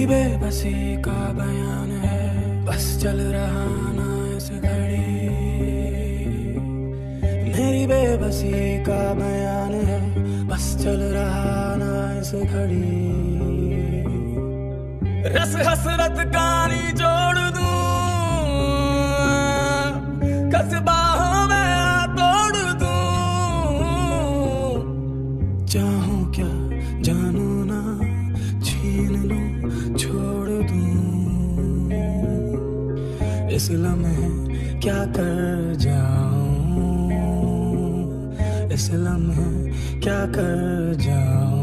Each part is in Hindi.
बेबसी का बयान है, बस चल रहा ना इस घड़ी। मेरी बेबसी का बयान है, बस चल रहा ना इस घड़ी। रस हसरत कहानी जोड़ दूं, कसबाहों में तोड़ दूं। चाहूं क्या जानू ना, छीन लूं छोड़ दूं। इस लम्हे क्या कर जाऊं, इस लम्हे क्या कर जाऊं।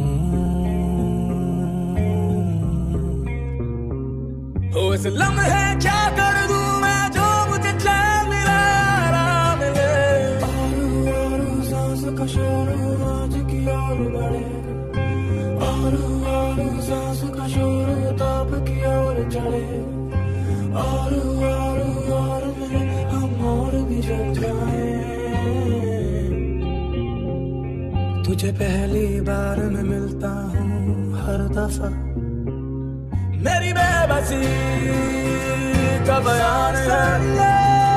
ओ इस लम्हे क्या कर दूं मैं, जो मुझे चैन मिले आराम मिले। आरू आरू सांस का शोर आज की ओर बढ़े, आरू आरू सांस का शोर ताप की ओर चढ़े। आरू आरू और मिले हम और भी जल जाए। तुझे पहली बार मैं मिलता हूँ हर दफा, मेरी बेबसी का बयान है।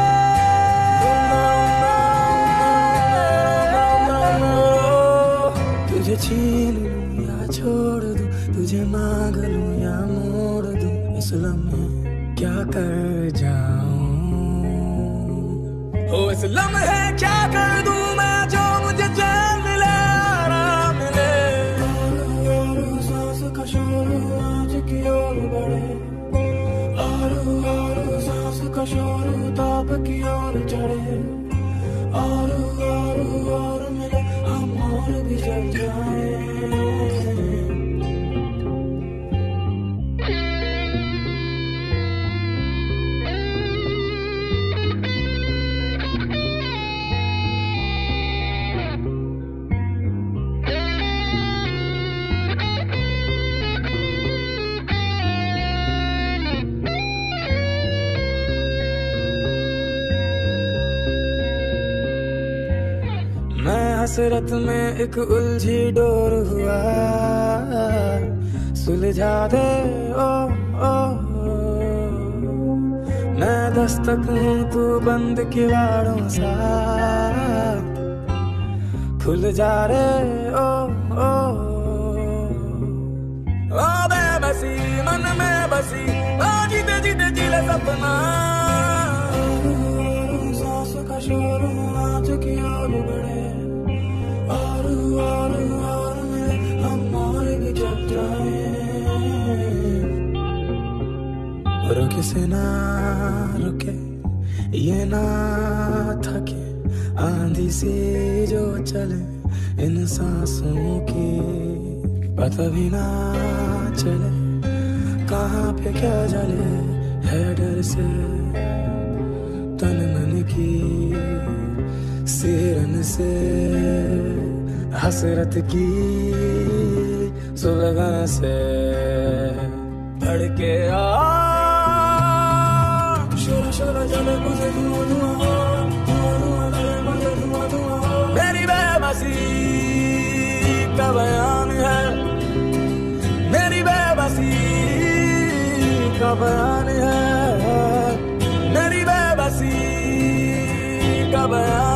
तुझे छीन लूं या छोड़ दूं, तुझे मांग लूं या मोड़ दूं। इस लम्हे क्या कर जाऊं, ओ इस लम्हे क्या कर दूं मैं, जो मुझे चैन मिले आराम मिले। आरू आरू सांस का शोर आज की ओर बढ़े, आरू आरू सांस का शोर ताप की ओर चढ़े। आरू आरू और मिले हम और भी जल जाए। हसरत में एक उलझी डोर हुआ, सुलझा दे ओ ओ। मैं दस्तक हूँ तू बंद किवाड़ों सा, खुल जा रे ओ ओ। ओ बेबसी मन में बसी, ओ जीते जीते जीले सपना। सांस का शोर आज की ओर बढ़े, आरू आरू और मिले हम और भी जल जाए। रुके से ना रुके, ये ना थके, आंधी से जो चले इन सांसों की। पता भी ना चले कहाँ पे क्या जले, है डर से तन मन की सिरन से। हसरत की सुलगन से भड़के आ, शोर शोर जले मुझे धुआं धुआं, धुआं जले मुझे धुआं धुआं। मेरी बेबसी का बयान है, मेरी बेबसी का बयान है, मेरी बेबसी का बयान।